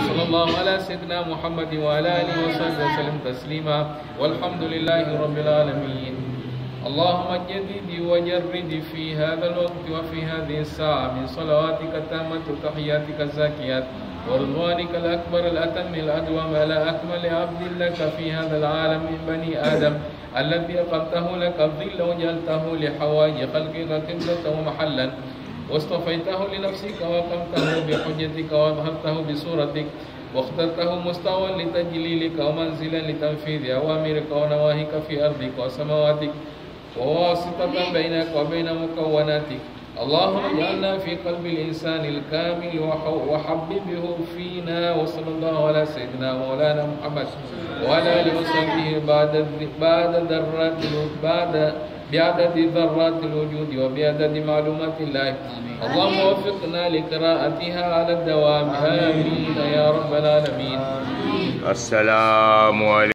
وصلى الله على سيدنا محمد وعلى آله وصحبه وسلم تسليما والحمد لله رب العالمين. اللهم جدد وجرد في هذا الوقت وفي هذه الساعة من صلواتك التامة وتحياتك الزاكيات ورضوانك الأكبر الأتم الأدوم على أكمل عبد لك في هذا العالم من بني آدم الذي أقمته لك الظل وجعلته لحوائج خلقك قبلة ومحلا واصطفيته لنفسك وقمته بحجتك وأظهرته بصورتك واخترته مستوى لتجليلك ومنزلا لتنفيذ أوامرك ونواهيك في أرضك وسماواتك وواسطة بينك وبين مكوناتك. اللهم اجعلنا في قلب الإنسان الكامل وحببه فينا. وصلى الله على سيدنا مولانا محمد وعلى آله وصحبه بعدد ذرات الوجود وبعدد معلومات الله. اللهم وفقنا لقراءتها على الدوام. آمين يا رب العالمين. السلام عليكم.